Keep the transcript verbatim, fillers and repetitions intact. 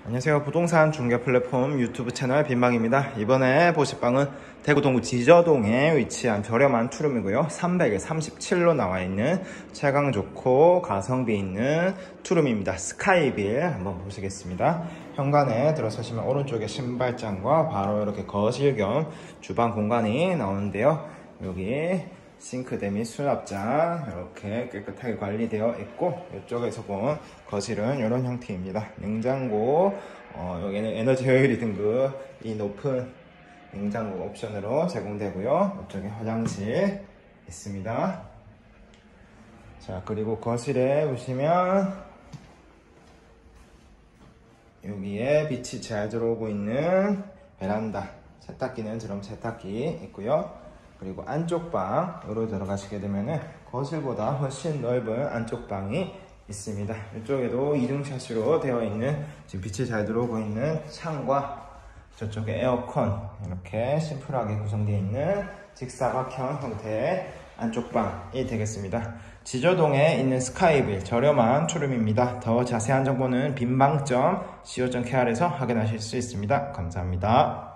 안녕하세요. 부동산 중개 플랫폼 유튜브 채널 빈방입니다. 이번에 보실 방은 대구 동구 지저동에 위치한 저렴한 투룸이고요. 삼백에 삼십칠로 나와 있는 채광 좋고 가성비 있는 투룸입니다. 스카이빌 한번 보시겠습니다. 현관에 들어서시면 오른쪽에 신발장과 바로 이렇게 거실 겸 주방 공간이 나오는데요. 여기 싱크대 및 수납장 이렇게 깨끗하게 관리되어 있고, 이쪽에서 본 거실은 이런 형태입니다. 냉장고, 어, 여기는 에너지 효율이 등급이 높은 냉장고 옵션으로 제공되고요. 이쪽에 화장실 있습니다. 자, 그리고 거실에 보시면 여기에 빛이 잘 들어오고 있는 베란다, 세탁기는 드럼 세탁기 있고요. 그리고 안쪽 방으로 들어가시게 되면은 거실보다 훨씬 넓은 안쪽 방이 있습니다. 이쪽에도 이중샤시로 되어 있는, 지금 빛이 잘 들어오고 있는 창과 저쪽에 에어컨, 이렇게 심플하게 구성되어 있는 직사각형 형태의 안쪽 방이 되겠습니다. 지저동에 있는 스카이빌 저렴한 투룸입니다. 더 자세한 정보는 빈방 점 씨오 점 케이알에서 확인하실 수 있습니다. 감사합니다.